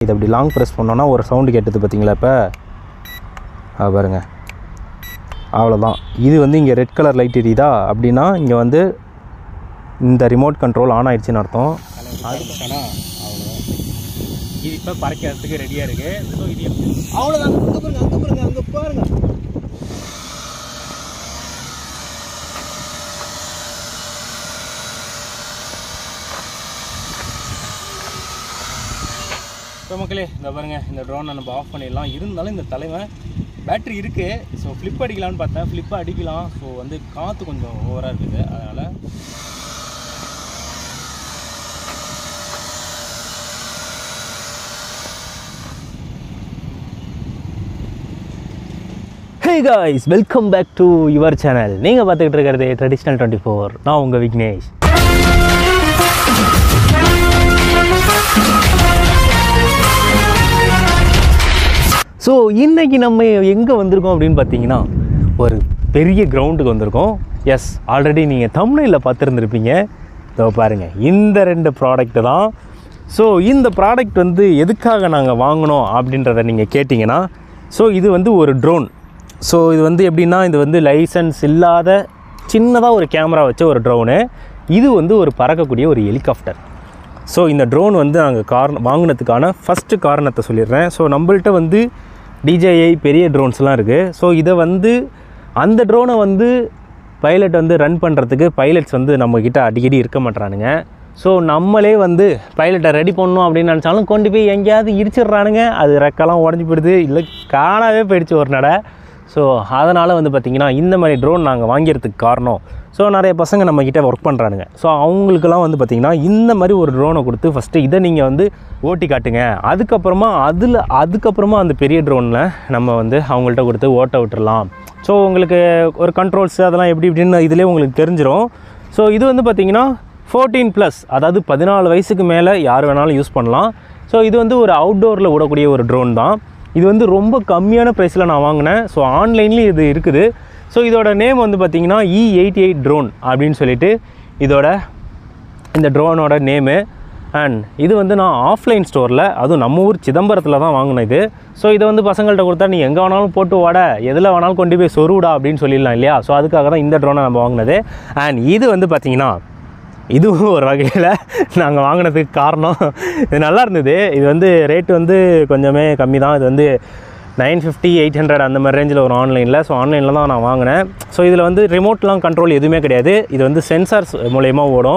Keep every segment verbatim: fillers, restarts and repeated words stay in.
இது அப்படி long press பண்ணோன்னா ஒரு சவுண்டு கேட்டது பார்த்தீங்களா இப்போ அது பாருங்கள் அவ்வளோதான். இது வந்து இங்கே ரெட் கலர் லைட் எரியுதா அப்படின்னா இங்கே வந்து இந்த ரிமோட் கண்ட்ரோல் ஆன் ஆகிடுச்சின்னு அர்த்தம். அதுக்கான அவ்வளோதான். இது இப்போ பறக்கிறதுக்கு ரெடியாக இருக்குது. ஸோ இது அவ்வளோதான். அங்கே பாருங்க அங்கே பாருங்க அங்கே பாருங்கள். ஸோ மக்களே இந்த பாருங்கள் இந்த ட்ரோனை நம்ம ஆஃப் பண்ணிடலாம். இருந்தாலும் இந்த தலைவன் பேட்ரி இருக்குது. ஸோ ஃப்ளிப் அடிக்கலான்னு பார்த்தேன். ஃப்ளிப்பை அடிக்கலாம். ஸோ வந்து காற்று கொஞ்சம் ஓவராக இருக்குது. அதனால் hey guys, welcome back to your channel. நீங்கள் பார்த்துக்கிட்டு இருக்கிறது ட்ரெடிஷ்னல் டுவெண்ட்டி ஃபோர். நான் உங்கள் விக்னேஷ். ஸோ இன்றைக்கி நம்ம எங்கே வந்திருக்கோம் அப்படின்னு பார்த்தீங்கன்னா ஒரு பெரிய கிரவுண்டுக்கு வந்திருக்கோம். எஸ், ஆல்ரெடி நீங்கள் தம்ப்நெயில்ல பார்த்துருந்துருப்பீங்க. இதோ பாருங்கள், இந்த ரெண்டு ப்ராடக்ட்டு தான். ஸோ இந்த ப்ராடக்ட் வந்து எதுக்காக நாங்கள் வாங்கினோம் அப்படின்றத நீங்கள் கேட்டிங்கன்னா, ஸோ இது வந்து ஒரு ட்ரோன். ஸோ இது வந்து எப்படின்னா, இது வந்து லைசன்ஸ் இல்லாத சின்னதாக ஒரு கேமரா வச்ச ஒரு ட்ரோனு. இது வந்து ஒரு பறக்கக்கூடிய ஒரு ஹெலிகாப்டர். ஸோ இந்த ட்ரோன் வந்து நாங்கள் காரணம் வாங்கினதுக்கான ஃபஸ்ட்டு காரணத்தை சொல்லிடுறேன். ஸோ நம்மள்கிட்ட வந்து டிஜேஐ பெரிய ட்ரோன்ஸ்லாம் இருக்குது. ஸோ இதை வந்து அந்த ட்ரோனை வந்து பைலட் வந்து ரன் பண்ணுறதுக்கு பைலட்ஸ் வந்து நம்மக்கிட்ட அடிக்கடி இருக்க மாட்டானுங்க. ஸோ நம்மளே வந்து பைலட்டை ரெடி பண்ணணும் அப்படின்னு நினச்சாலும் கொண்டு போய் எங்கேயாவது இடிச்சிட்றானுங்க. அது ரெக்கெல்லாம் உடஞ்சி போயிடுது, இல்லை காணாவே போயிடுச்சு ஒரு நடை. ஸோ அதனால் வந்து பார்த்திங்கன்னா இந்த மாதிரி ட்ரோன் நாங்கள் வாங்கிறதுக்கு காரணம், ஸோ நிறைய பசங்க நம்மக்கிட்ட ஒர்க் பண்ணுறானுங்க. ஸோ அவங்களுக்கெல்லாம் வந்து பார்த்திங்கன்னா இந்த மாதிரி ஒரு ட்ரோனை கொடுத்து ஃபஸ்ட்டு இதை நீங்கள் வந்து ஓட்டி காட்டுங்க. அதுக்கப்புறமா அதில் அதுக்கப்புறமா அந்த பெரிய ட்ரோனில் நம்ம வந்து அவங்கள்ட்ட கொடுத்து ஓட்ட விட்டுடலாம். ஸோ உங்களுக்கு ஒரு கண்ட்ரோல்ஸ் அதெல்லாம் எப்படி இப்படின்னு இதிலே உங்களுக்கு தெரிஞ்சிடும். ஸோ இது வந்து பார்த்திங்கன்னா ஃபோர்டீன் ப்ளஸ், அதாவது பதினாலு வயசுக்கு மேலே யார் வேணாலும் யூஸ் பண்ணலாம். ஸோ இது வந்து ஒரு அவுட்டோரில் விடக்கூடிய ஒரு ட்ரோன் தான். இது வந்து ரொம்ப கம்மியான ப்ரைஸில் நான் வாங்கினேன். ஸோ ஆன்லைன்லேயும் இது இருக்குது. ஸோ இதோட நேம் வந்து பார்த்திங்கன்னா இ எயிட்டி எயிட் ட்ரோன் அப்படின்னு சொல்லிட்டு இதோட இந்த ட்ரோனோட நேமு. அண்ட் இது வந்து நான் ஆஃப்லைன் ஸ்டோரில், அதுவும் நம்ம ஊர் சிதம்பரத்தில் தான் வாங்கினேன் இது. ஸோ இதை வந்து பசங்கள்கிட்ட கொடுத்தா நீ எங்கே வேணாலும் போட்டு வாட, எதில் வேணாலும் கொண்டு போய் சொருவிடா அப்படின்னு சொல்லிடலாம் இல்லையா. ஸோ அதுக்காக தான் இந்த ட்ரோனை நம்ம வாங்கினது. அண்ட் இது வந்து பார்த்திங்கன்னா இதுவும் ஒரு வகையில் நாங்கள் வாங்கினதுக்கு காரணம், இது நல்லா இருந்தது. இது வந்து ரேட்டு வந்து கொஞ்சமே கம்மி தான். இது வந்து நைன் ஃபிஃப்டி எயிட் ஹண்ட்ரட் அந்த மாதிரி ரேஞ்சில் ஒரு ஆன்லைனில். ஸோ ஆன்லைனில் தான் நான் வாங்கினேன். ஸோ இதில் வந்து ரிமோட்லாம் கண்ட்ரோல் எதுவுமே கிடையாது. இது வந்து சென்சார்ஸ் மூலயமா ஓடும்.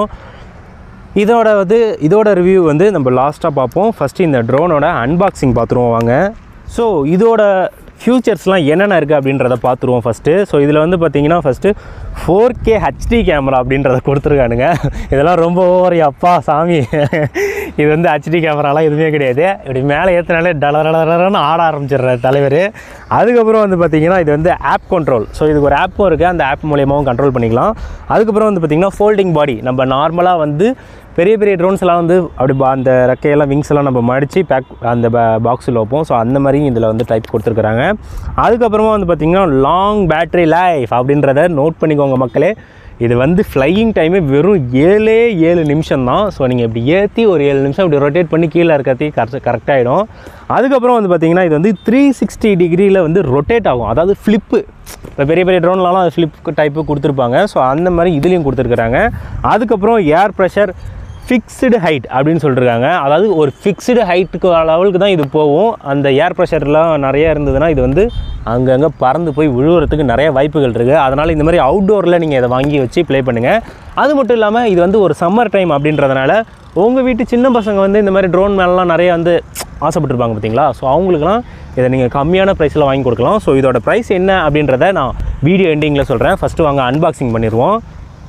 இதோட வந்து இதோட ரிவ்யூ வந்து நம்ம லாஸ்ட்டாக பார்ப்போம். ஃபஸ்ட்டு இந்த ட்ரோனோட அன்பாக்சிங் பார்த்துருவோம் வாங்க. ஸோ இதோட ஃபியூச்சர்ஸ்லாம் என்னென்ன இருக்குது அப்படின்றத பார்த்துருவோம் ஃபஸ்ட்டு. ஸோ இதில் வந்து பார்த்திங்கன்னா first four K HD camera அப்படின்றத கொடுத்துருக்கானுங்க. இதெல்லாம் ரொம்ப ஓவர் அப்பா சாமி. இது வந்து ஹெச்டி கேமராலாம் எதுவுமே கிடையாது. இப்படி மேலே ஏற்றினாலே டலரன்னு ஆட ஆரம்பிச்சிடுற தலைவர். அதுக்கப்புறம் வந்து பார்த்திங்கன்னா இது வந்து ஆப் கண்ட்ரோல். ஸோ இதுக்கு ஒரு ஆப்பும் இருக்குது, அந்த ஆப் மூலியமாகவும் கண்ட்ரோல் பண்ணிக்கலாம். அதுக்கப்புறம் வந்து பார்த்திங்கன்னா ஃபோல்டிங் பாடி. நம்ம நார்மலாக வந்து பெரிய பெரிய ட்ரோன்ஸ் எல்லாம் வந்து அப்படி அந்த ரெக்கையெல்லாம் விங்ஸ் எல்லாம் நம்ம மடித்து பேக் அந்த பாக்ஸில் வைப்போம். ஸோ அந்த மாதிரியும் இதில் வந்து டைப் கொடுத்துருக்குறாங்க. அதுக்கப்புறமா வந்து பார்த்திங்கன்னா லாங் பேட்ரி லைஃப் அப்படின்றத நோட் பண்ணிக்கோங்க மக்களே. இது வந்து ஃப்ளையிங் டைமே வெறும் ஏழே ஏழு நிமிஷம் தான். ஸோ நீங்கள் இப்படி ஏற்றி ஒரு ஏழு நிமிஷம் இப்படி ரொட்டேட் பண்ணி கீழே இருக்கிறதே கரெக்ட் கரெக்டாகிடும். அதுக்கப்புறம் வந்து பார்த்திங்கன்னா இது வந்து த்ரீ சிக்ஸ்டி டிகிரியில் வந்து ரொட்டேட் ஆகும். அதாவது ஃப்ளிப்பு, இப்போ பெரிய பெரிய ட்ரோன்லலாம் அது ஃப்ளிப் டைப்பு கொடுத்துருப்பாங்க. ஸோ அந்த மாதிரி இதுலேயும் கொடுத்துருக்குறாங்க. அதுக்கப்புறம் ஏர் ப்ரெஷர் ஃபிக்ஸ்டு ஹைட் அப்படின்னு சொல்லியிருக்காங்க. அதாவது ஒரு ஃபிக்ஸ்டு ஹைட்டுக்கு லெவலுக்கு தான் இது போகும். அந்த ஏர் ப்ரெஷர்லாம் நிறைய இருந்ததுன்னா இது வந்து அங்கங்கே பறந்து போய் விழுவுறதுக்கு நிறைய வாய்ப்புகள் இருக்குது. அதனால் இந்த மாதிரி அவுட்டோரில் நீங்கள் இதை வாங்கி வச்சு ப்ளே பண்ணுங்கள். அது மட்டும் இல்லாமல் இது வந்து ஒரு சம்மர் டைம் அப்படின்றதுனால உங்கள் வீட்டு சின்ன பசங்க வந்து இந்த மாதிரி ட்ரோன் மேலாம் நிறைய வந்து ஆசைப்பட்டுருப்பாங்க பார்த்தீங்களா. ஸோ அவங்களுக்குலாம் இதை நீங்கள் கம்மியான ப்ரைஸில் வாங்கி கொடுக்கலாம். ஸோ இதோட ப்ரைஸ் என்ன அப்படின்றத நான் வீடியோ எண்டிங்கில் சொல்கிறேன். ஃபஸ்ட்டு வாங்க அன்பாக்சிங் பண்ணிடுவோம்.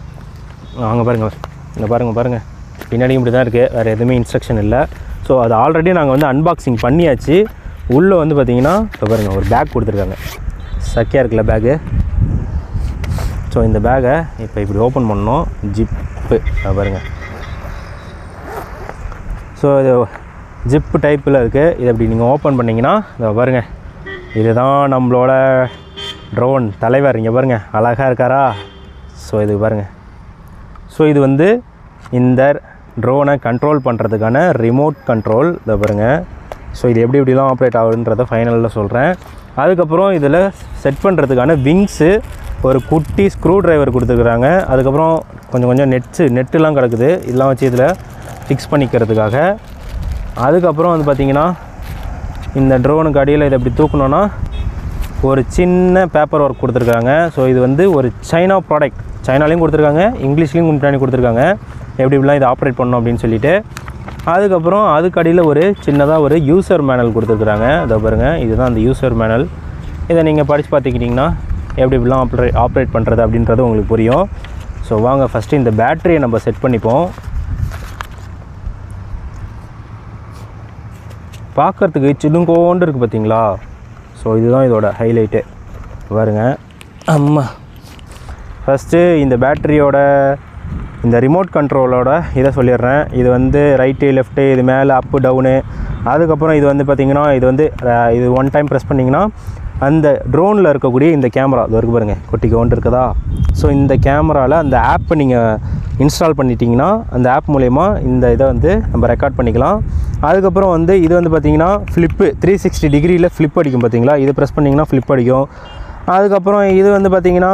வாங்க பாருங்கள், இங்கே பாருங்கள் பாருங்கள் பின்னாடியும் இப்படி தான் இருக்குது, வேறு எதுவுமே இன்ஸ்ட்ரக்ஷன் இல்லை. ஸோ அது ஆல்ரெடி நாங்கள் வந்து அன்பாக்சிங் பண்ணியாச்சு. உள்ளே வந்து பார்த்திங்கன்னா இப்போ பாருங்கள் ஒரு பேக் கொடுத்துருக்காங்க, சக்கியாக இருக்குல்ல பேகு. ஸோ இந்த பேக்கை இப்போ இப்படி ஓப்பன் பண்ணோம், ஜிப்பு பாருங்கள். ஸோ இது ஜிப்பு டைப்பில் இருக்குது. இதை அப்படி நீங்கள் ஓப்பன் பண்ணிங்கன்னா இதை பாருங்கள், இதுதான் நம்மளோட ட்ரோன் தலைவர். இங்கே பாருங்கள் அழகாக இருக்காரா. ஸோ இது பாருங்கள். ஸோ இது வந்து இந்த ட்ரோனை கண்ட்ரோல் பண்ணுறதுக்கான ரிமோட் கண்ட்ரோல். இதை பாருங்கள், ஸோ இது எப்படி எப்படிலாம் ஆப்ரேட் ஆகுதுன்றதை ஃபைனலில் சொல்கிறேன். அதுக்கப்புறம் இதில் செட் பண்ணுறதுக்கான விங்ஸு, ஒரு குட்டி ஸ்க்ரூ ட்ரைவர் கொடுத்துருக்குறாங்க. அதுக்கப்புறம் கொஞ்சம் கொஞ்சம் நெட்ஸு நெட்டுலாம் கிடக்குது, இதெல்லாம் வச்சு இதில் ஃபிக்ஸ் பண்ணிக்கிறதுக்காக. அதுக்கப்புறம் வந்து பார்த்திங்கன்னா இந்த ட்ரோனுக்கு அடியில் இதை எப்படி தூக்கணுன்னா ஒரு சின்ன பேப்பர் ஒர்க் கொடுத்துருக்காங்க. ஸோ இது வந்து ஒரு சைனா ப்ராடக்ட், சைனாலையும் கொடுத்துருக்காங்க, இங்கிலீஷ்லேயும் முன்னாடி கொடுத்துருக்காங்க எப்படி இப்படிலாம் இதை ஆப்ரேட் பண்ணணும் அப்படின்னு சொல்லிட்டு. அதுக்கப்புறம் அதுக்கு அடியில் ஒரு சின்னதாக ஒரு யூசர் மேனல் கொடுத்துருக்குறாங்க. அதை பாருங்கள், இதுதான் அந்த யூசர் மேனல். இதை நீங்கள் படித்து பார்த்துக்கிட்டிங்கன்னா எப்படி இப்படிலாம் ஆப்ரே ஆப்ரேட் பண்ணுறது அப்படின்றது உங்களுக்கு புரியும். ஸோ வாங்க ஃபஸ்ட்டு இந்த பேட்டரியை நம்ம செட் பண்ணிப்போம். பார்க்குறதுக்கு சின்னங்கோண்டு இருக்குது பார்த்தீங்களா? ஸோ இதுதான் இதோட ஹைலைட்டு பாருங்க. அம்மா ஃபஸ்ட்டு இந்த பேட்டரியோட இந்த ரிமோட் கண்ட்ரோலோட இதை சொல்லிடுறேன். இது வந்து ரைட்டு லெஃப்ட்டு, இது மேலே அப்பு டவுனு. அதுக்கப்புறம் இது வந்து பார்த்திங்கன்னா இது வந்து இது ஒன் டைம் ப்ரெஸ் பண்ணிங்கன்னா அந்த ட்ரோனில் இருக்கக்கூடிய இந்த கேமரா இது வரைக்கும் பாருங்கள் குட்டிக்கு ஒன்று இருக்குதா. ஸோ இந்த கேமராவில் அந்த ஆப்பை நீங்கள் இன்ஸ்டால் பண்ணிட்டீங்கன்னா அந்த ஆப் மூலயமா இந்த இதை வந்து நம்ம ரெக்கார்ட் பண்ணிக்கலாம். அதுக்கப்புறம் வந்து இது வந்து பார்த்திங்கன்னா ஃப்ளிப்பு த்ரீ சிக்ஸ்டி டிகிரியில் ஃப்ளிப் அடிக்கும் பார்த்தீங்களா, இது ப்ரெஸ் பண்ணிங்கன்னா ஃப்ளிப் அடிக்கும். அதுக்கப்புறம் இது வந்து பார்த்திங்கன்னா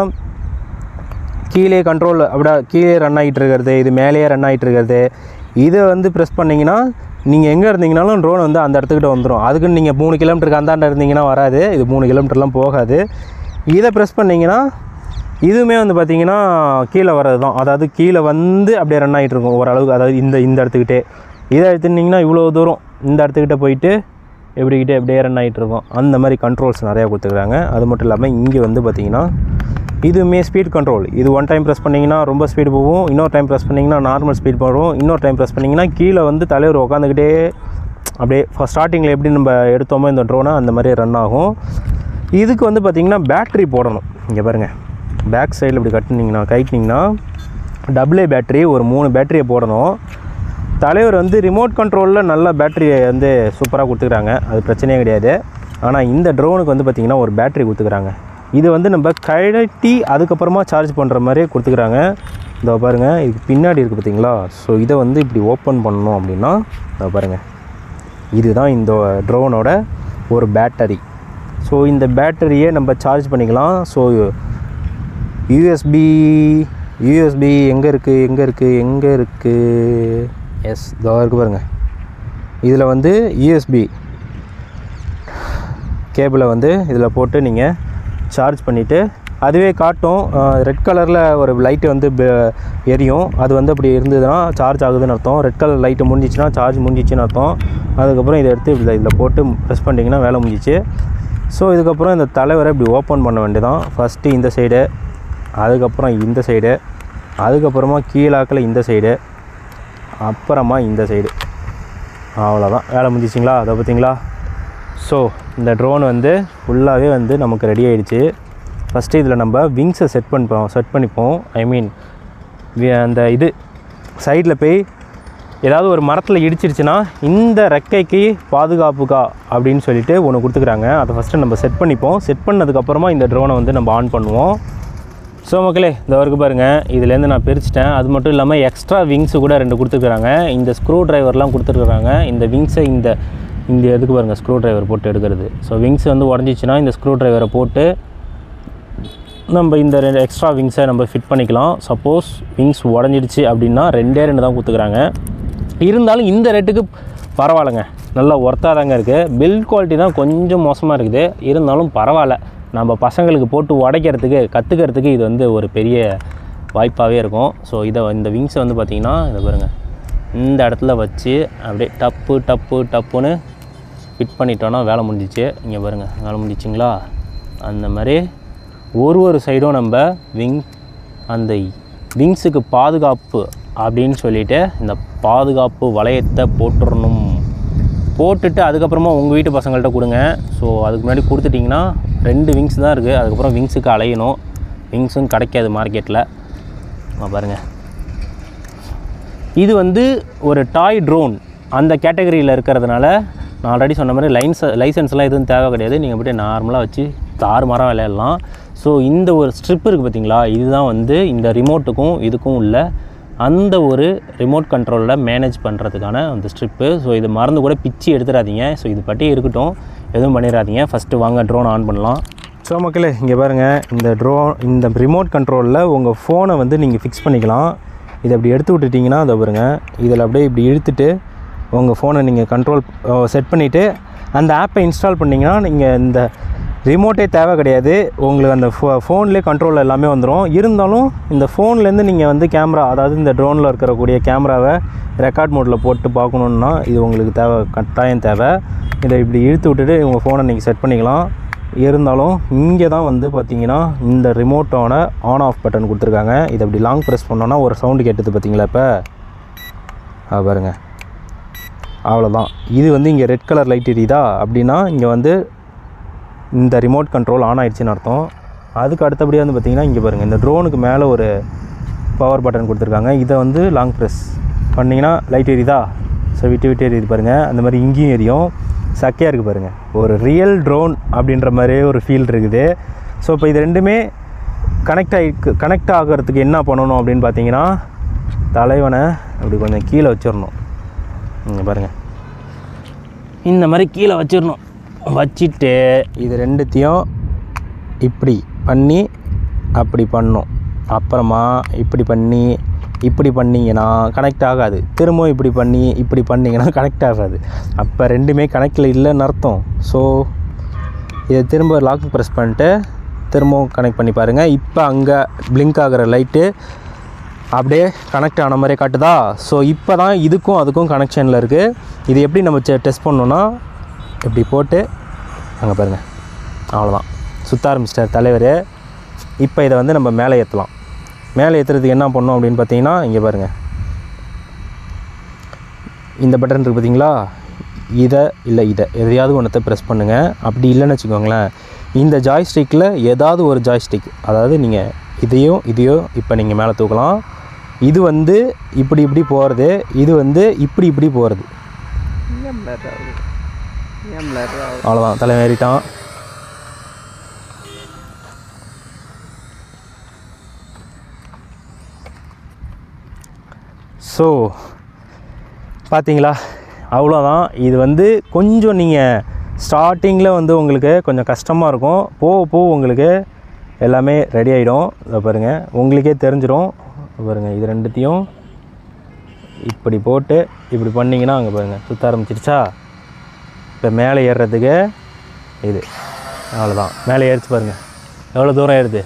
கீழே கண்ட்ரோல் அப்படியே கீழே ரன் ஆகிட்டு இருக்கிறது, இது மேலேயே ரன் ஆகிட்டு இருக்கிறது. இதை வந்து ப்ரெஸ் பண்ணிங்கன்னா நீங்கள் எங்கே இருந்தீங்கனாலும் ட்ரோன் வந்து அந்த இடத்துக்கிட்ட வந்துடும். அதுக்குன்னு நீங்கள் மூணு கிலோமீட்டருக்கு அந்தாண்ட இருந்தீங்கன்னா வராது, இது மூணு கிலோமீட்டர்லாம் போகாது. இதை ப்ரெஸ் பண்ணிங்கன்னா இதுவுமே வந்து பார்த்திங்கன்னா கீழே வர்றது தான், அதாவது கீழே வந்து அப்படியே ரன் ஆகிட்டு இருக்கும் ஓரளவுக்கு. அதாவது இந்த இந்த இடத்துக்கிட்டே இதை எடுத்துட்டிங்கன்னா இவ்வளோ தூரம் இந்த இடத்துக்கிட்ட போயிட்டு எப்படிக்கிட்டே அப்படியே ரன் ஆகிட்டு இருக்கும். அந்த மாதிரி கண்ட்ரோல்ஸ் நிறையா கொடுத்துருக்காங்க. அது மட்டும் இல்லாமல் இங்கே வந்து பார்த்திங்கன்னா இதுவுமே ஸ்பீட் கண்ட்ரோல். இது ஒன் டைம் ப்ரெஸ் பண்ணிங்கன்னா ரொம்ப ஸ்பீடு போகும், இன்னொரு டைம் ப்ரெஸ் பண்ணிங்கன்னா நார்மல் ஸ்பீட் போகும், இன்னொரு டைம் ப்ரெஸ் பண்ணிங்கன்னா கீழே வந்து தலைவர் உட்காந்துக்கிட்டே அப்படியே ஃபஸ்ட் ஸ்டார்டிங்கில் எப்படி நம்ம எடுத்தோமோ இந்த ட்ரோனை அந்த மாதிரி ரன் ஆகும். இதுக்கு வந்து பார்த்திங்கன்னா பேட்ரி போடணும். இங்கே பாருங்கள், பேக் சைடில் இப்படி கட்டினீங்கன்னா கைட்டினீங்கன்னா டபுள் ஏ பேட்ரி ஒரு மூணு பேட்டரியை போடணும். தலைவர் வந்து ரிமோட் கண்ட்ரோலில் நல்ல பேட்டரியை வந்து சூப்பராக கொடுத்துக்கிறாங்க, அது பிரச்சனையே கிடையாது. ஆனால் இந்த ட்ரோனுக்கு வந்து பார்த்திங்கன்னா ஒரு பேட்ரி கொடுத்துக்கிறாங்க. இது வந்து நம்ம கழட்டி அதுக்கப்புறமா சார்ஜ் பண்ணுற மாதிரி கொடுத்துக்கிறாங்க. இதோ பாருங்கள், இதுக்கு பின்னாடி இருக்குது பார்த்தீங்களா. ஸோ இதை வந்து இப்படி ஓப்பன் பண்ணணும் அப்படின்னா இதோ பாருங்கள், இதுதான் இந்த ட்ரோனோட ஒரு பேட்டரி. ஸோ இந்த பேட்டரியை நம்ம சார்ஜ் பண்ணிக்கலாம். ஸோ யூஎஸ்பி யூஎஸ்பி எங்கே இருக்குது எங்கே இருக்குது எங்கே இருக்குது எஸ் இதோ இருக்குது பாருங்கள். இதில் வந்து யூஎஸ்பி கேபிளை வந்து இதில் போட்டு நீங்கள் சார்ஜ் பண்ணிவிட்டு அதுவே காட்டும். ரெட் கலரில் ஒரு லைட்டு வந்து எரியும், அது வந்து அப்படி இருந்ததுன்னா சார்ஜ் ஆகுதுன்னு அர்த்தம். ரெட் கலர் லைட்டு முடிஞ்சிச்சுன்னா சார்ஜ் முடிஞ்சிச்சுன்னு அர்த்தம். அதுக்கப்புறம் இதை எடுத்து இதில் இதில் போட்டு ப்ரெஸ் பண்ணிங்கன்னா வேலை முடிஞ்சிச்சு. ஸோ இதுக்கப்புறம் இந்த தலைவரை இப்படி ஓப்பன் பண்ண வேண்டியதான். ஃபஸ்ட்டு இந்த சைடு, அதுக்கப்புறம் இந்த சைடு, அதுக்கப்புறமா கீழாக்கில் இந்த சைடு, அப்புறமா இந்த சைடு. அவ்வளோதான், வேலை முடிஞ்சிச்சிங்களா? அதை பார்த்தீங்களா? ஸோ இந்த ட்ரோன் வந்து ஃபுல்லாகவே வந்து நமக்கு ரெடி ஆகிடுச்சு. ஃபஸ்ட்டு இதில் நம்ம விங்ஸை செட் பண்ணிப்போம் செட் பண்ணிப்போம் ஐ மீன் அந்த இது சைடில் போய் ஏதாவது ஒரு மரத்தில் இடிச்சிருச்சுன்னா இந்த ரெக்கைக்கு பாதுகாப்புக்கா அப்படின்னு சொல்லிட்டு ஒன்று கொடுத்துக்குறாங்க. அதை ஃபஸ்ட்டு நம்ம செட் பண்ணிப்போம். செட் பண்ணதுக்கப்புறமா இந்த ட்ரோனை வந்து நம்ம ஆன் பண்ணுவோம். ஸோ மக்களே, இந்த வரைக்கும் பாருங்கள், இதுலேருந்து நான் பிரிச்சுட்டேன். அது மட்டும் இல்லாமல் எக்ஸ்ட்ரா விங்ஸு கூட ரெண்டு கொடுத்துருக்குறாங்க. இந்த ஸ்க்ரூ ட்ரைவர்லாம் கொடுத்துருக்குறாங்க. இந்த விங்ஸை இந்த இந்த எதுக்கு பாருங்கள் ஸ்க்ரூ ட்ரைவர் போட்டு எடுக்கிறது. ஸோ விங்ஸ் வந்து உடஞ்சிச்சின்னா இந்த ஸ்க்ரூ ட்ரைவரை போட்டு நம்ம இந்த ரெண்டு எக்ஸ்ட்ரா விங்ஸை நம்ம ஃபிட் பண்ணிக்கலாம். சப்போஸ் விங்ஸ் உடஞ்சிடுச்சு அப்படின்னா ரெண்டே ரெண்டு தான் கொடுத்துக்குறாங்க. இருந்தாலும் இந்த ரேட்டுக்கு பரவாயில்லைங்க, நல்லா ஒர்த்தாக தாங்க இருக்குது. பில்ட் குவாலிட்டி தான் கொஞ்சம் மோசமாக இருக்குது, இருந்தாலும் பரவாயில்ல. நம்ம பசங்களுக்கு போட்டு உடைக்கிறதுக்கு கற்றுக்கிறதுக்கு இது வந்து ஒரு பெரிய வாய்ப்பாகவே இருக்கும். ஸோ இதை இந்த விங்ஸை வந்து பார்த்திங்கன்னா இதை பாருங்கள், இந்த இடத்துல வச்சு அப்படியே டப்பு டப்பு டப்புன்னு ஃபிட் பண்ணிட்டோன்னா வேலை முடிஞ்சிச்சு. இங்கே பாருங்கள், வேலை முடிஞ்சிச்சிங்களா? அந்த மாதிரி ஒரு ஒரு சைடும் நம்ம விங் அந்த விங்ஸுக்கு பாதுகாப்பு அப்படின்னு சொல்லிவிட்டு இந்த பாதுகாப்பு வளையத்தை போட்டுடணும். போட்டுட்டு அதுக்கப்புறமா உங்கள் வீட்டு பசங்கள்கிட்ட கொடுங்க. ஸோ அதுக்கு முன்னாடி கொடுத்துட்டிங்கன்னா ரெண்டு விங்ஸ் தான் இருக்குது. அதுக்கப்புறம் விங்ஸுக்கு அலையணும், விங்ஸும் கிடைக்காது மார்க்கெட்டில். பாருங்கள், இது வந்து ஒரு டாய் ட்ரோன் அந்த கேட்டகரியில் இருக்கிறதுனால நான் ஆல்ரெடி சொன்ன மாதிரி லைன்ஸ் லைசன்ஸ்லாம் எதுவும் தேவை கிடையாது. நீங்கள் அப்படியே நார்மலாக வச்சு தாறு மரம் விளையாடலாம். ஸோ இந்த ஒரு ஸ்ட்ரிப் இருக்குது பார்த்தீங்களா, இதுதான் வந்து இந்த ரிமோட்டுக்கும் இதுக்கும் உள்ள அந்த ஒரு ரிமோட் கண்ட்ரோலில் மேனேஜ் பண்ணுறதுக்கான அந்த ஸ்ட்ரிப்பு. ஸோ இது மறந்து கூட பிச்சு எடுத்துடாதீங்க. ஸோ இது பற்றி இருக்கட்டும், எதுவும் பண்ணிடாதீங்க. ஃபஸ்ட்டு வாங்க ட்ரோன் ஆன் பண்ணலாம். ஸோ மக்களே இங்கே பாருங்கள், இந்த ட்ரோன் இந்த ரிமோட் கண்ட்ரோலில் உங்கள் ஃபோனை வந்து நீங்கள் ஃபிக்ஸ் பண்ணிக்கலாம். இதை அப்படி எடுத்து விட்டுட்டிங்கன்னா அதை பாருங்கள், இதில் அப்படியே இப்படி இழுத்துட்டு உங்கள் ஃபோனை நீங்கள் கண்ட்ரோல் செட் பண்ணிவிட்டு அந்த ஆப்பை இன்ஸ்டால் பண்ணிங்கன்னா நீங்கள் இந்த ரிமோட்டே தேவை கிடையாது. உங்களுக்கு அந்த ஃபோ ஃபோன்லேயே கண்ட்ரோல் எல்லாமே வந்துடும். இருந்தாலும் இந்த ஃபோன்லேருந்து நீங்கள் வந்து கேமரா, அதாவது இந்த ட்ரோனில் இருக்கக்கூடிய கேமராவை ரெக்கார்ட் மோடில் போட்டு பார்க்கணுன்னா இது உங்களுக்கு தேவை, கட்டாயம் தேவை. இதை இப்படி இழுத்து விட்டுட்டு உங்கள் ஃபோனை நீங்கள் செட் பண்ணிக்கலாம். இருந்தாலும் இங்கே தான் வந்து பார்த்திங்கன்னா இந்த ரிமோட்டோட ஆன் ஆஃப் பட்டன் கொடுத்துருக்காங்க. இதை அப்படி லாங் ப்ரெஸ் பண்ணோன்னா ஒரு சவுண்டு கேட்டது பார்த்திங்களா? இப்போ அது பாருங்கள், அவ்வளோதான். இது வந்து இங்கே ரெட் கலர் லைட் எரியுதா அப்படின்னா இங்கே வந்து இந்த ரிமோட் கண்ட்ரோல் ஆன் ஆகிடுச்சின்னு அர்த்தம். அதுக்கு அடுத்தபடியாக வந்து பார்த்திங்கன்னா இங்கே பாருங்கள், இந்த ட்ரோனுக்கு மேலே ஒரு பவர் பட்டன் கொடுத்துருக்காங்க. இதை வந்து லாங் ப்ரெஸ் பண்ணிங்கன்னா லைட் எரியுதா? ஸோ விட்டு விட்டு எரியுது பாருங்கள். அந்த மாதிரி இங்கேயும் எரியும். சக்கையாக இருக்குது பாருங்கள். ஒரு ரியல் ட்ரோன் அப்படின்ற மாதிரியே ஒரு ஃபீல் இருக்குது. ஸோ இப்போ இது ரெண்டுமே கனெக்ட் ஆகி கனெக்ட் ஆகிறதுக்கு என்ன பண்ணணும் அப்படின்னு பார்த்தீங்கன்னா, தலைவனை அப்படி கொஞ்சம் கீழே வச்சிடணும். இங்கே பாருங்கள், இந்த மாதிரி கீழே வச்சிடணும். வச்சுட்டு இது ரெண்டுத்தையும் இப்படி பண்ணி அப்படி பண்ணணும். அப்புறமா இப்படி பண்ணி இப்படி பண்ணிங்கன்னா கனெக்ட் ஆகாது. திரும்பவும் இப்படி பண்ணி இப்படி பண்ணிங்கன்னா கனெக்ட் ஆகாது. அப்போ ரெண்டுமே கனெக்டில் இல்லைன்னு அர்த்தம். ஸோ இதை திரும்ப லாக் ப்ரெஸ் பண்ணிட்டு திரும்பவும் கனெக்ட் பண்ணி பாருங்கள். இப்போ அங்கே பிளிங்க் ஆகிற லைட்டு அப்படியே கனெக்ட் ஆன மாதிரியே காட்டுதா? ஸோ இப்போ தான் இதுக்கும் அதுக்கும் கனெக்ஷனில் இருக்குது. இது எப்படி நம்ம டெஸ்ட் பண்ணோன்னா, இப்படி போட்டு அங்கே பாருங்கள், அவ்வளோதான், சுற்ற ஆரம்பிச்சிட்டார் தலைவர். இப்போ இதை வந்து நம்ம மேலே ஏற்றலாம். மேலே ஏற்றுறதுக்கு என்ன பண்ணணும் அப்படின்னு பார்த்தீங்கன்னா, இங்கே பாருங்கள், இந்த பட்டன் இருக்குது பார்த்தீங்களா? இதை இல்லை இதை எதையாவது ஒன்றத்தை ப்ரெஸ் பண்ணுங்கள். அப்படி இல்லைன்னு வச்சுக்கோங்களேன், இந்த ஜாய்ஸ்டிக்கில் ஏதாவது ஒரு ஜாய்ஸ்டிக், அதாவது நீங்கள் இதையும் இதையும் இப்போ நீங்கள் மேலே தூக்கலாம். இது வந்து இப்படி இப்படி போகிறது, இது வந்து இப்படி இப்படி போகிறது. அவ்வளோதான், தலை ஏறிட்டான். ஸோ பார்த்தீங்களா, அவ்வளோதான். இது வந்து கொஞ்சம் நீங்கள் ஸ்டார்டிங்கில் வந்து உங்களுக்கு கொஞ்சம் கஷ்டமாக இருக்கும். போக போக உங்களுக்கு எல்லாமே ரெடி ஆகிடும். இதை பாருங்கள், உங்களுக்கே தெரிஞ்சிடும். பாருங்கள், இது ரெண்டுத்தையும் இப்படி போட்டு இப்படி பண்ணிங்கன்னா அங்கே பாருங்கள் சுற்ற ஆரம்பிச்சிருச்சா? இப்போ மேலே ஏறுறதுக்கு இது அவ்வளோதான். மேலே ஏறிச்சு பாருங்கள், எவ்வளோ தூரம் ஏறுது.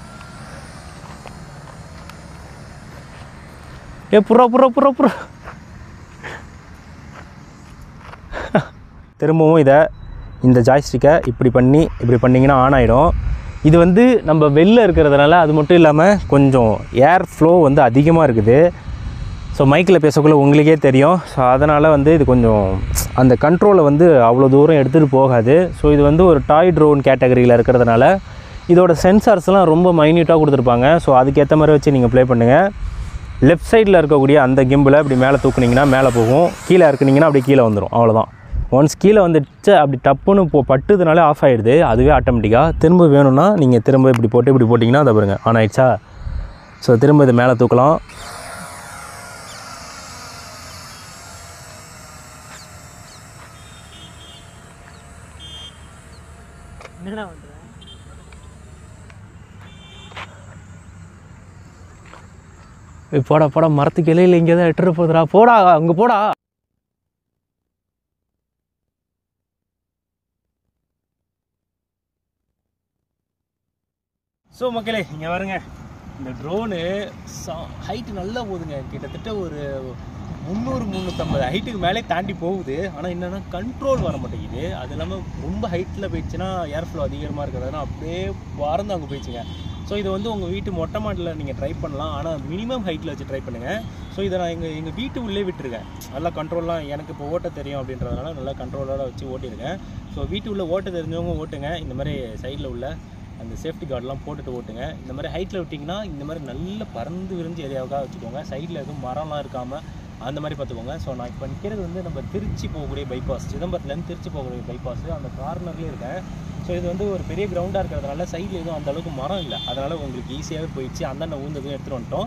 ஏ புறா புறா புறா புறா. திரும்பவும் இதை இந்த ஜாய்ஸ்டிக்கை இப்படி பண்ணி இப்படி பண்ணிங்கன்னா ஆன் ஆகிடும். இது வந்து நம்ம வெளில இருக்கிறதுனால அது மட்டும் இல்லாமல் கொஞ்சம் ஏர் ஃப்ளோ வந்து அதிகமாக இருக்குது. ஸோ மைக்கில் பேசக்குள்ளே உங்களுக்கே தெரியும். ஸோ அதனால் வந்து இது கொஞ்சம் அந்த கண்ட்ரோலை வந்து அவ்வளோ தூரம் எடுத்துகிட்டு போகாது. ஸோ இது வந்து ஒரு டாய் ட்ரோன் கேட்டகரியில் இருக்கிறதுனால இதோட சென்சார்ஸ்லாம் ரொம்ப மைன்யூட்டாக கொடுத்துருப்பாங்க. ஸோ அதுக்கேற்ற மாதிரி வச்சு நீங்கள் ப்ளே பண்ணுங்கள். லெஃப்ட் சைடில் இருக்கக்கூடிய அந்த கிம்பில் இப்படி மேலே தூக்குனிங்கன்னா மேலே போகும், கீழே இருக்குனிங்கன்னா அப்படி கீழே வந்துடும். அவ்வளோதான். ஒன்ஸ் கீழே வந்துடுச்சு அப்படி டப்புன்னு போ பட்டுதுனாலே ஆஃப் ஆகிடுது அதுவே ஆட்டோமேட்டிக்காக. திரும்ப வேணும்னா நீங்கள் திரும்ப இப்படி போட்டு இப்படி போட்டிங்கன்னா அதை பாருங்கள் ஆன் ஆகிடுச்சா? ஸோ திரும்ப இது மேலே தூக்கலாம். என்னடா பண்ணுற? போடா போடா, மரத்துக்கு இலையில் இங்கே தான் எட்டுற போதுடா, போடா அங்கே போடா. ஸோ மக்களே இங்கே வருங்க, இந்த ட்ரோனு சா ஹைட்டு நல்லா போகுதுங்க. கிட்டத்தட்ட ஒரு முந்நூறு முந்நூற்றம்பது ஹைட்டுக்கு மேலே தாண்டி போகுது. ஆனால் என்னென்னா கண்ட்ரோல் வர மாட்டேங்குது. அது இல்லாமல் ரொம்ப ஹைட்டில் போயிடுச்சுன்னா ஏர் ஃப்ளோ அதிகமாக இருக்கிறதுனா அப்படியே பறந்து அங்கே போயிடுச்சுங்க. ஸோ இதை வந்து உங்கள் வீட்டு மொட்டை மாட்டில் நீங்கள் ட்ரை பண்ணலாம். ஆனால் மினிமம் ஹைட்டில் வச்சு ட்ரை பண்ணுங்கள். ஸோ இதை நான் எங்கள் எங்கள் வீட்டு உள்ளே விட்டுருக்கேன். நல்லா கண்ட்ரோல்லாம் எனக்கு இப்போ ஓட்ட தெரியும் அப்படின்றதுனால நல்லா கண்ட்ரோலோட வச்சு ஓட்டியிருக்கேன். ஸோ வீட்டு உள்ளே ஓட்ட தெரிஞ்சவங்க ஓட்டுங்க. இந்த மாதிரி சைடில் உள்ள அந்த சேஃப்டி கார்டெலாம் போட்டுட்டு ஓட்டுங்க. இந்த மாதிரி ஹைட்டில் விட்டிங்கன்னா இந்த மாதிரி நல்ல பறந்து விரிஞ்சு ஏரியாவுக்காக வச்சுக்கோங்க. சைடில் எதுவும் மரம்லாம் இருக்காமல் அந்த மாதிரி பார்த்துக்கோங்க. ஸோ நான் இப்போ நிற்கிறது வந்து நம்ம திருச்சி போகக்கூடிய பைபாஸ், சிதம்பரத்துலேருந்து திருச்சி போகக்கூடிய பைபாஸ், அந்த கார்னர்லேயே இருக்கேன். ஸோ இது வந்து ஒரு பெரிய கிரவுண்டாக இருக்கிறதுனால சைடில் எதுவும் அந்தளவுக்கு மரம் இல்லை. அதனால் உங்களுக்கு ஈஸியாகவே போயிடுச்சு. அந்தாண்ட ஊந்ததும் எடுத்துகிட்டு வந்துட்டோம்.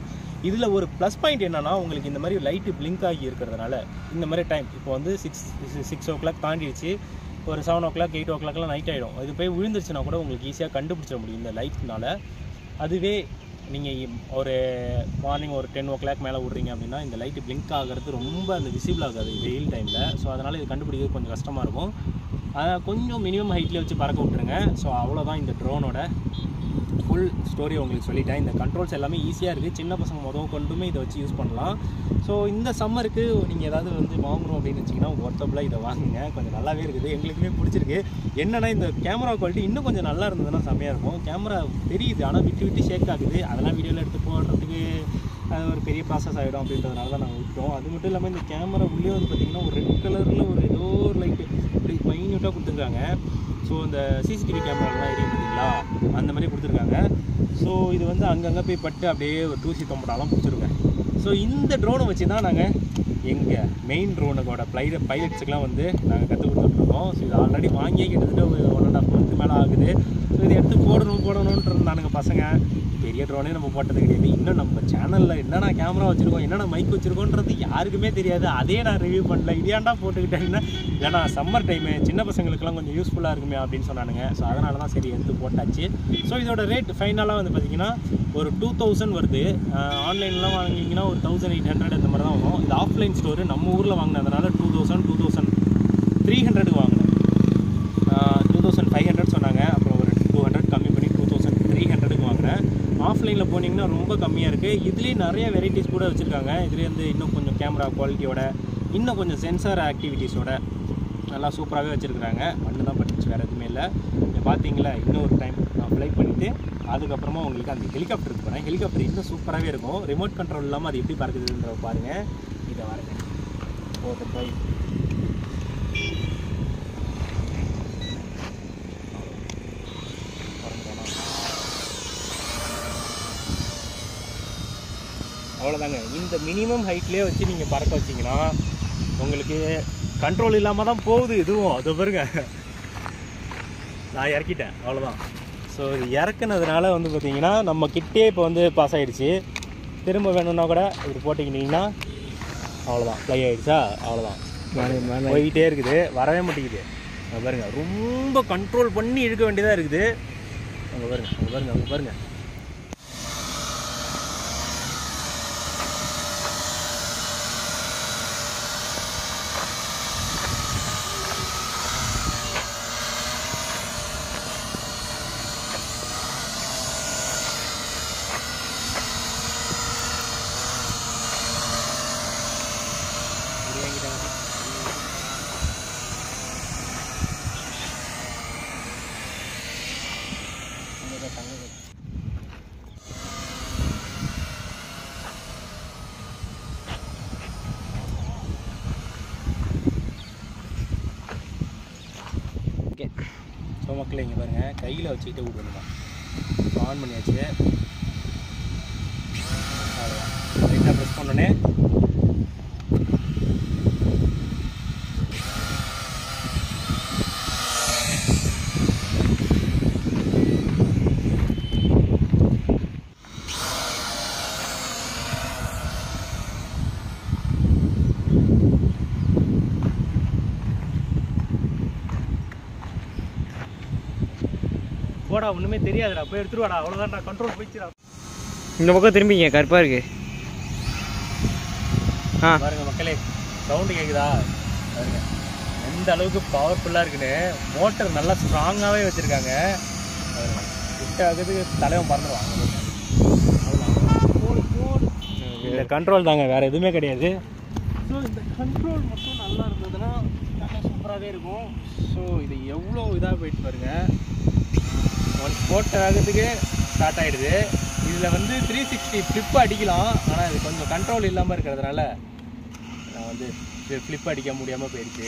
இதில் ஒரு ப்ளஸ் பாயிண்ட் என்னென்னா உங்களுக்கு இந்த மாதிரி லைட்டு பிளிங்க் ஆகி இருக்கிறதுனால இந்த மாதிரி டைம் இப்போ வந்து சிக்ஸ் சிக்ஸ் ஓ கிளாக் தாண்டிடுச்சு, ஒரு செவன் ஓ கிளாக் எயிட் ஓ கிளாக்லாம் நைட் ஆகிடும். இது போய் விழுந்துருச்சுன்னா கூட உங்களுக்கு ஈஸியாக கண்டுபிடிச்சிட முடியும் இந்த லைட்னால. அதுவே நீங்கள் ஒரு மார்னிங் ஒரு டென் ஓ கிளாக் மேலே விட்றீங்க அப்படின்னா இந்த லைட்டு பிளிங்க் ஆகிறது ரொம்ப அந்த விசிபிள் ஆகாது வெயில் டைமில். ஸோ அதனால் இது கண்டுபிடிக்கிறது கொஞ்சம் கஷ்டமாக இருக்கும். அதை கொஞ்சம் மினிமம் ஹைட்லேயே வச்சு பறக்க விட்ருங்க. ஸோ அவ்வளோதான் இந்த ட்ரோனோட ஃபுல் ஸ்டோரி உங்களுக்கு சொல்லிட்டேன். இந்த கண்ட்ரோல்ஸ் எல்லாமே ஈஸியாக இருக்குது, சின்ன பசங்க மொதல் கொண்டுமே இதை வச்சு யூஸ் பண்ணலாம். ஸோ இந்த சம்மருக்கு நீங்கள் ஏதாவது வந்து வாங்குகிறோம் அப்படின்னு வச்சிங்கன்னா ஒர்த்தபிளாக இதை வாங்குங்க, கொஞ்சம் நல்லாவே இருக்குது, எங்களுக்குமே பிடிச்சிருக்கு. என்னென்னா இந்த கேமரா குவாலிட்டி இன்னும் கொஞ்சம் நல்லா இருந்ததுன்னா செம்மையாக இருக்கும். கேமரா தெரியுது ஆனால் விட்டு விட்டு ஷேக் ஆகுது, அதெல்லாம் வீடியோவில் எடுத்து போடுறதுக்கு அது ஒரு பெரிய ப்ராசஸ் ஆகிடும் அப்படின்றதுனால தான் நாங்கள் விட்டோம். அது மட்டும் இல்லாமல் இந்த கேமரா உள்ளே வந்து பார்த்திங்கன்னா ஒரு ரெட் கலரில் ஒரு ஏதோ ஒரு லைட்டு இப்படி மைன்யூட்டாக கொடுத்துருக்காங்க. ஸோ இந்த சிசிடிவி கேமராலாம் எரியும் பார்த்தீங்களா, அந்த மாதிரி கொடுத்துருக்காங்க. ஸோ இது வந்து அங்கங்கே போய் பட்டு அப்படியே ஒரு தூசி தொம்பட்டாலாம் பிடிச்சிருங்க. ஸோ இந்த ட்ரோனை வச்சு தான் நாங்கள் எங்கள் மெயின் ட்ரோனுக்கோட பைல பைலட்ஸுக்கெலாம் வந்து நாங்கள் கற்றுக் கொடுத்துட்ருக்கோம். ஸோ இது ஆல்ரெடி வாங்கியே கிட்டத்தட்ட ஒரு ஒன் அண்ட் ஹாஃப் மந்த்து மேலே ஆகுது. ஸோ இதை எடுத்து போடணும் போடணுன்ட்டு இருந்தானுங்க பசங்க. பெரிய ட்ரோனே நம்ம போட்டது கிடையாது. இன்னும் நம்ம சேனலில் என்னென்ன கேமரா வச்சுருக்கோம், என்னென்ன மைக் வச்சுருக்கோன்றது யாருக்குமே தெரியாது. அதே நான் ரிவ்யூ பண்ணல, இதையாண்டா போட்டுக்கிட்டேன்னா ஏன்னா சம்மர் டைமு சின்ன பசங்களுக்குலாம் கொஞ்சம் யூஸ்ஃபுல்லாக இருக்குமே அப்படின்னு சொன்னானுங்க. ஸோ அதனால தான் சரி எடுத்து போட்டாச்சு. ஸோ இதோட ரேட் ஃபைனலாக வந்து பார்த்திங்கன்னா ஒரு டூ தௌசண்ட் வருது. ஆன்லைன்லாம் வாங்கிங்கன்னா ஒரு தௌசண்ட் எயிட் ஹண்ட்ரட் அந்த மாதிரி தான் வரும். இது ஆஃப்லைன் ஸ்டோரு நம்ம ஊரில் வாங்கினதுனால two thousand two thousand three ஹண்ட்ரடுக்கு வாங்கினேன். டூ தௌசண்ட் ஃபைவ் ஹண்ட்ரட் சொன்னாங்க, அப்புறம் ஒரு டூ ஹண்ட்ரட் கம்மி பண்ணி டூ தௌசண்ட் த்ரீ ஹண்ட்ரடுக்கு வாங்கினேன். ஆஃப்லைனில் போனீங்கன்னா ரொம்ப கம்மியாக இருக்குது. இதுலேயே நிறைய வெரைட்டிஸ் கூட வச்சுருக்காங்க. இதுலேயே வந்து இன்னும் கொஞ்சம் கேமரா குவாலிட்டியோட, இன்னும் கொஞ்சம் சென்சார் ஆக்டிவிட்டீஸோட நல்லா சூப்பராகவே வச்சுருக்குறாங்க. மண்ணு தான் பட்டுச்சு, வேறு எதுவுமே இல்லை. பார்த்தீங்களா, இன்னும் ஒரு டைம் நான் ஃப்ளை பண்ணிவிட்டு அதுக்கப்புறமா உங்களுக்கு அந்த ஹெலிகாப்டருக்கு போகிறேன். ஹெலிகாப்டர் இன்னும் சூப்பராகவே இருக்கும். ரிமோட் கண்ட்ரோல் இல்லாமல் அது எப்படி பறக்குதுன்ற பாருங்கள். இதை வரேங்க போட்டு போய் அவ்வளோதாங்க. இந்த மினிமம் ஹைட்லேயே வச்சு நீங்கள் பறக்க வச்சிங்கன்னா உங்களுக்கு கண்ட்ரோல் இல்லாமல் தான் போகுது. இதுவும் அது பாருங்க, நான் இறக்கிட்டேன் அவ்வளோதான். ஸோ இது இறக்குனதுனால வந்து பார்த்திங்கன்னா நம்ம கிட்டே இப்போ வந்து பாஸ் ஆகிடுச்சு. திரும்ப வேணும்னா கூட இது போட்டிக்கிட்டிங்கன்னா அவ்வளோதான், ஃப்ளை ஆகிடுச்சா, அவ்வளோதான் போய்கிட்டே இருக்குது, வரவே மாட்டேங்குது. அங்கே பாருங்கள், ரொம்ப கண்ட்ரோல் பண்ணி இழுக்க வேண்டியதாக இருக்குது. அங்கே பாருங்கள், அங்கே பாருங்கள், அங்கே பாருங்கள். ஓகே, ஸோ மக்கள் இங்கே பாருங்கள், கையில் வச்சுக்கிட்டு விடணுமா, ஆன் பண்ணியாச்சு. அவ்வளோதான், லைட்டாக ப்ரெஸ் பண்ணோன்னே போடா, ஒன்றுமே தெரியாதுடா, போய் எடுத்துட்டு வாடா, அவ்வளோதான்டா, கண்ட்ரோல் போயிடுச்சுடா. இந்த பக்கம் திரும்பிங்க, கருப்பாக இருக்கு. ஆ பாருங்க மக்களே, சவுண்டு கேட்குதா பாருங்க, எந்த அளவுக்கு பவர்ஃபுல்லாக இருக்குன்னு. மோட்டர் நல்லா ஸ்ட்ராங்காகவே வச்சுருக்காங்க. கிட்ட ஆகுது தலைவன் பறந்துடுவாங்க. இந்த கண்ட்ரோல் தாங்க, வேறு எதுவுமே கிடையாது. ஸோ இந்த கண்ட்ரோல் மட்டும் நல்லா இருந்ததுன்னா நல்லா சூப்பராகவே இருக்கும். ஸோ இது எவ்வளோ இதாக போயிட்டு பாருங்க, ஒன் ஸ்போர்ட் ஆகிறதுக்கு ஸ்டார்ட் ஆகிடுது. இதில் வந்து த்ரீ சிக்ஸ்டி ஃப்ளிப் அடிக்கலாம், ஆனால் இது கொஞ்சம் கண்ட்ரோல் இல்லாமல் இருக்கிறதுனால நான் வந்து ஃப்ளிப் அடிக்க முடியாமல் போயிடுச்சு.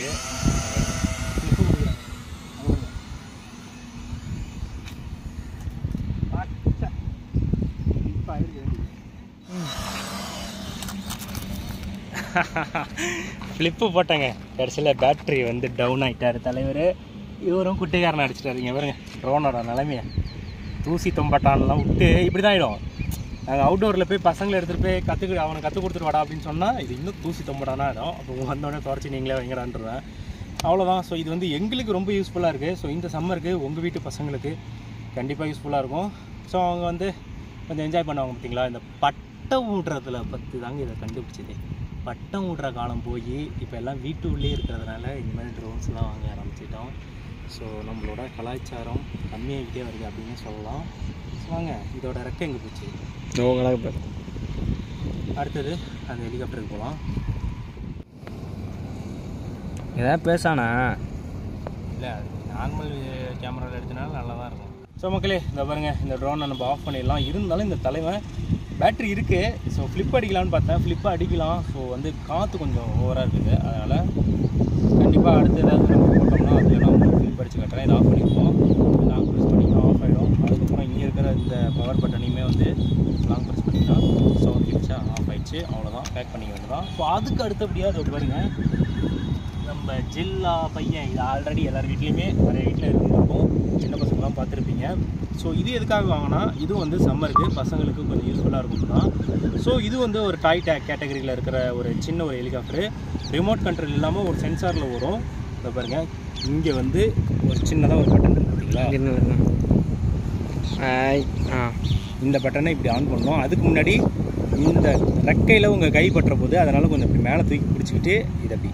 ஃப்ளிப்பு போட்டேங்க, கடைசியில் பேட்ரி வந்து டவுன் ஆகிட்டார் தலைவர். இவரும் குட்டிக்காரனை அடிச்சிட்டாருங்க. பாருங்க ட்ரோனோட நிலைமையை, தூசி தொம்பட்டான்லாம் விட்டு இப்படி தான் ஆகிடும். நாங்கள் அவுட்டோரில் போய் பசங்களை எடுத்துகிட்டு போய் கற்றுக்கு அவனை கற்றுக் கொடுத்துட்டு வாடா அப்படின்னு சொன்னால் இது இன்னும் தூசி தொம்படானா இடம். அப்போ வந்தோடனே தொடச்சி நீங்களே வைங்கடான்ருவேன். அவ்வளோதான். ஸோ இது வந்து எங்களுக்கு ரொம்ப யூஸ்ஃபுல்லாக இருக்குது. ஸோ இந்த சம்மருக்கு உங்கள் வீட்டு பசங்களுக்கு கண்டிப்பாக யூஸ்ஃபுல்லாக இருக்கும். ஸோ அவங்க வந்து கொஞ்சம் என்ஜாய் பண்ணுவாங்க. பார்த்தீங்களா, இந்த பட்டம் விடுறதுல பற்றி தாங்க இதை கண்டுபிடிச்சது. பட்டம் விடுற காலம் போய் இப்போ எல்லாம் வீட்டு உள்ளே இருக்கிறதுனால இந்த மாதிரி ட்ரோன்ஸ்லாம் வாங்க ஆரம்பிச்சிட்டோம். ஸோ நம்மளோட கலாச்சாரம் கம்மியாகிட்டே வருது அப்படின்னு சொல்லலாம். ஸோ வாங்க இதோட ரெக்கை எங்கே போச்சு. அடுத்தது அந்த ஹெலிகாப்டருக்கு போகலாம். ஏதாவது பேசானா இல்லை, நார்மல் கேமராவில் எடுத்தனால நல்லா தான் இருக்கும். ஸோ மக்களே இந்த பாருங்கள், இந்த ட்ரோனை நம்ம ஆஃப் பண்ணிடலாம். இருந்தாலும் இந்த தலைவன் பேட்ரி இருக்குது. ஸோ ஃப்ளிப் அடிக்கலான்னு பார்த்தேன், ஃப்ளிப் அடிக்கலாம். ஸோ வந்து காற்று கொஞ்சம் ஓவராக இருக்குது. அதனால் கண்டிப்பாக அடுத்து ஏதாவது நம்ம போட்டோம்னா அதில் நான் உங்களுக்கு ஃப்ளிப் அடித்து கட்டுறேன். இதை ஆஃப் பண்ணிக்குவோம். லாங் ப்ரெஸ் பண்ணிக்கலாம், ஆஃப் ஆகிடும். அதுக்கப்புறம் இங்கே இருக்கிற இந்த பவர் பட்டனையுமே வந்து லாங் ப்ரெஸ் பண்ணிக்கலாம். சவுண்ட் கிடச்சா ஆஃப் ஆகிடுச்சு. அவ்வளோதான், பேக் பண்ணிக்க வேண்டியதான். ஸோ அதுக்கு அடுத்தபடியாக அது பாருங்கள், நம்ம ஜில்லா பையன். இது ஆல்ரெடி எல்லார் வீட்லேயுமே நிறைய வீட்டில் இருந்திருக்கும், சின்ன பசங்களாம் பார்த்துருப்பீங்க. ஸோ இது எதுக்காக வாங்கினா, இது வந்து சம்மருக்கு பசங்களுக்கு கொஞ்சம் யூஸ்ஃபுல்லாக இருக்கும் தான். ஸோ இது வந்து ஒரு டாய் டேக் கேட்டகரியில் இருக்கிற ஒரு சின்ன ஒரு ஹெலிகாப்டரு. ரிமோட் கண்ட்ரோல் இல்லாமல் ஒரு சென்சாரில் வரும். இதை பாருங்கள், இங்கே வந்து ஒரு சின்னதாக ஒரு பட்டன் இருக்குது பார்த்தீங்களா, இந்த பட்டனை இப்படி ஆன் பண்ணோம். அதுக்கு முன்னாடி இந்த ரெக்கையில் உங்கள் கை பட்டுற போது அதனால் கொஞ்சம் இப்படி மேலே தூக்கி பிடிச்சிக்கிட்டு இதை அப்படி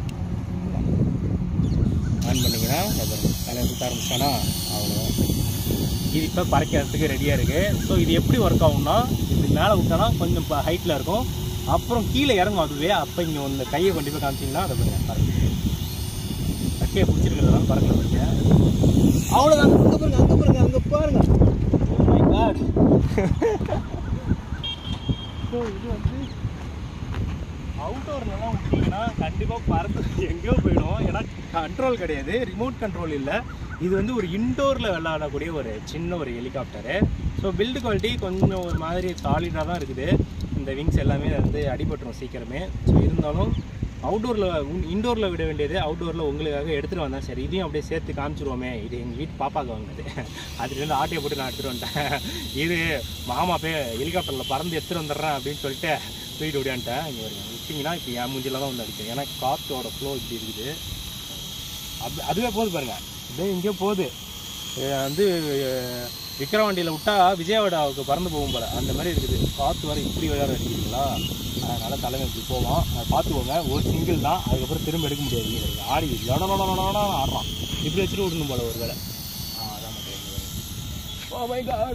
ஆன் பண்ணிங்கன்னா தலையை சுற்ற ஆரம்பிச்சானா அவ்வளோதான். இது இப்போ பறக்கிறதுக்கு ரெடியாக இருக்குது. ஸோ இது எப்படி ஒர்க் ஆகும்னா, இப்படி மேலே விட்டானா கொஞ்சம் இப்போ ஹைட்டில் இருக்கும், அப்புறம் கீழே இறங்கும் அதுவே. அப்போ இங்கே இந்த கையை கொண்டு போய் காமிச்சிங்கன்னா அதை பாருங்க பறக்கு. ரெக்கையை பிடிச்சிருக்கிறதுனால பறக்கல பாருங்க. அவ்வளோதான். அங்கே பாருங்க, அங்கே பாருங்க, அங்கே பாருங்க. ஓ மை காட். ஸோ இது வந்து அவுட்டோர்லாம் விட்டிங்கன்னா கண்டிப்பாக பறந்து எங்கேயோ போயிடும். ஏன்னா கண்ட்ரோல் கிடையாது, ரிமோட் கண்ட்ரோல் இல்லை. இது வந்து ஒரு இன்டோரில் விளையாடக்கூடிய ஒரு சின்ன ஒரு ஹெலிகாப்டரு. ஸோ பில்டு குவாலிட்டி கொஞ்சம் ஒரு மாதிரி சாலிடாக தான் இருக்குது. இந்த விங்ஸ் எல்லாமே வந்து அடிபட்டுரும் சீக்கிரமே. ஸோ இருந்தாலும் அவுட்டோரில் இன்டோரில் விட வேண்டியது அவுட்டோரில் உங்களுக்காக எடுத்துகிட்டு வந்தேன். சரி, இதையும் அப்படியே சேர்த்து காமிச்சிருவோமே. இது எங்கள் வீட்டு பாப்பாவுக்கு வாங்கினது. அதுலேருந்து ஆட்டையை போட்டு நான் எடுத்துகிட்டு வந்துட்டேன். இது மாமா போய் ஹெலிகாப்டரில் பறந்து எடுத்துகிட்டு வந்துடுறேன் அப்படின்னு சொல்லிட்டு தூக்கிட்டு ஓடியான்ட்டேன். இங்கே விட்டிங்கன்னா இப்போ என் மூஞ்சில் தான் வந்து அடிக்கும். ஏன்னா காற்றோட ஃப்ளோ இப்படி இருக்குது. அது அதுவே போகுது பாருங்கள், இதே இங்கேயோ போகுது. வந்து விக்ரவாண்டியில் விட்டால் விஜயவாடாவுக்கு பறந்து போகும் போல் அந்த மாதிரி இருக்குது. காற்று வர இப்படி விளையாட அடிக்கிறீங்களா, அதனால் தலைமை இப்படி போவோம். அதை பார்த்துக்கோங்க. ஒரு சிங்கிள் தான், அதுக்கப்புறம் திரும்ப எடுக்க முடியாது. ஆடி லொடலொடலொடனா ஆடுறான். இப்படி வச்சுட்டு விடணும் போல ஒரு வேலை. ஆ அதான் மட்டும். Oh my God.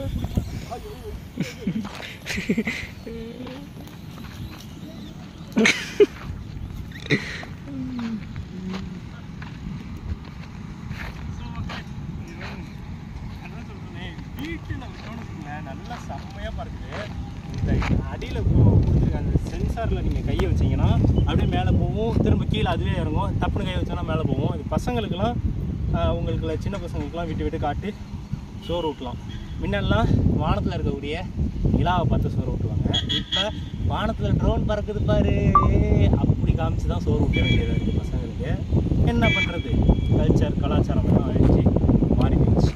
வீட்டில் விட்டோன்னு நல்லா செம்மையாக பறக்குது. இந்த அடியில் கொடுத்துருக்க அந்த சென்சாரில் நீங்கள் கையை வச்சிங்கன்னா அப்படியே மேலே போகும், திரும்ப கீழே அதுவே இறங்கும். தப்புன்னு கையை வச்சோன்னா மேலே போகும். இது பசங்களுக்கெல்லாம் உங்களுக்கு சின்ன பசங்களுக்கெல்லாம் விட்டு விட்டு காட்டு சோறு ஊட்டலாம். முன்னெல்லாம் வானத்தில் இருக்கக்கூடிய நிலாவை பார்த்து சோறு ஊட்டுவாங்க. இப்போ வானத்தில் ட்ரோன் பறக்குது பாரு, அப்படி காமிச்சு தான் சோறு ஊட்ட வேண்டியதாக இருக்குது பசங்களுக்கு. என்ன பண்ணுறது, கல்ச்சர் கலாச்சாரம் எல்லாம் அழிச்சு மாறி போயிடுச்சு.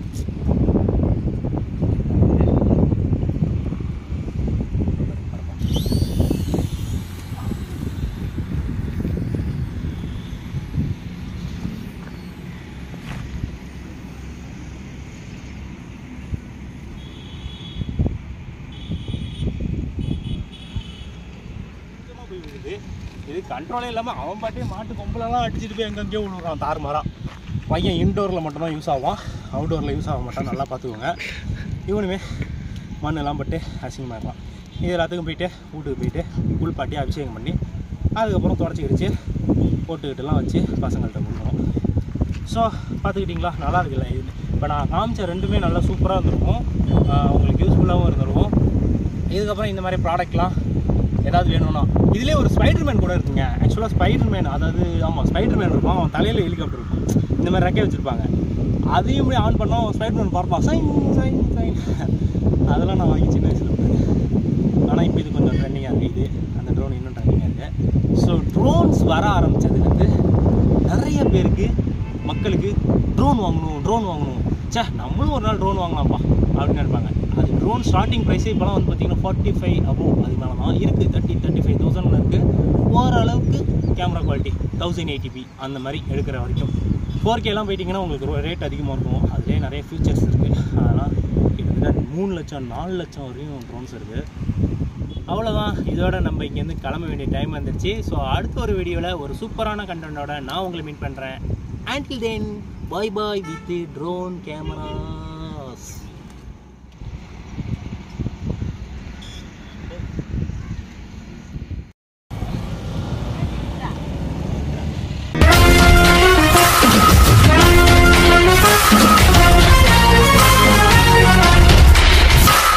இது கண்ட்ரோலே இல்லாமல் அவன் பாட்டே மாட்டு கொம்பலெல்லாம் அடிச்சுட்டு போய் எங்கெங்கேயோ விழுறான் தாறுமாறான். பையன் இன்டோரில் மட்டும்தான் யூஸ் ஆகும், அவுட்டோரில் யூஸ் ஆக மாட்டான். நல்லா பார்த்துக்கோங்க. இவனுமே மண்ணெல்லாம் பட்டு அசிங்கமாகலாம். இது எல்லாத்துக்கும் போயிட்டு வீட்டுக்கு போயிட்டு குளிப்பாட்டி அபிஷேகம் பண்ணி அதுக்கப்புறம் தொடச்சி கிடிச்சு போட்டுக்கிட்டுலாம் வச்சு பசங்கள்கிட்ட கொடுக்கணும். ஸோ பார்த்துக்கிட்டிங்களா, நல்லா இருக்குல்ல. இது இப்போ நான் காமிச்ச ரெண்டுமே நல்லா சூப்பராக இருந்திருக்கும், உங்களுக்கு யூஸ்ஃபுல்லாகவும் இருந்திருக்கும். இதுக்கப்புறம் இந்த மாதிரி ப்ராடக்ட்லாம் ஏதாவது வேணும்னா இதுலேயே ஒரு ஸ்பைடர் மேன் கூட இருக்குங்க. ஆக்சுவலாக ஸ்பைடர் மேன், அதாவது ஆமாம் ஸ்பைடர் மேன் இருக்கும், அவன் தலையில் ஹெலிகாப்டர் இருக்கும், இந்த மாதிரி ரெக்கை வச்சுருப்பாங்க. அதையும் போய் ஆன் பண்ணோம், ஸ்பைடர் மேன் பார்ப்பான், சைன் சைன் சைன். அதெல்லாம் நான் வாங்கி சின்ன வயசில் போயிருக்கேன். ஆனால் இப்போ இது கொஞ்சம் ட்ரெண்டிங்காக இருக்குது. அந்த ட்ரோன் இன்னும் ட்ரெண்டிங்காக இருக்குது. ஸோ ட்ரோன்ஸ் வர ஆரம்பித்ததுலேருந்து நிறைய பேருக்கு மக்களுக்கு ட்ரோன் வாங்கணும் ட்ரோன் வாங்கணும் சே நம்மளும் ஒரு நாள் ட்ரோன் வாங்கலாம்ப்பா அப்படின்னு நினைப்பாங்க. அது ட்ரோன் ஸ்டார்டிங் ப்ரைஸே இப்போலாம் வந்து பார்த்தீங்கன்னா ஃபார்ட்டி ஃபைவ் அபோவ் அது மேலே தான் இருக்குது. தேர்ட்டி தேர்ட்டி ஃபைவ் தௌசண்டில் இருக்குது. ஓரளவுக்கு கேமரா குவாலிட்டி தௌசண்ட் எயிட்டிபி அந்த மாதிரி எடுக்கிற வரைக்கும். ஃபோர் கேலாம் போயிட்டிங்கன்னா உங்களுக்கு ரேட் அதிகமாக இருக்கும். அதுலேயே நிறைய ஃபீச்சர்ஸ் இருக்குது. அதெல்லாம் கிட்டத்தட்ட மூணு லட்சம் நாலு லட்சம் வரையும் ட்ரோன்ஸ் இருக்குது. அவ்வளோதான், இதோட நம்ம இங்கேருந்து கிளம்ப வேண்டிய டைம் வந்துருச்சு. ஸோ அடுத்த ஒரு வீடியோவில் ஒரு சூப்பரான கண்டென்ட்டோட நான் உங்களை மீட் பண்ணுறேன். Until then, bye bye with the drone cameras.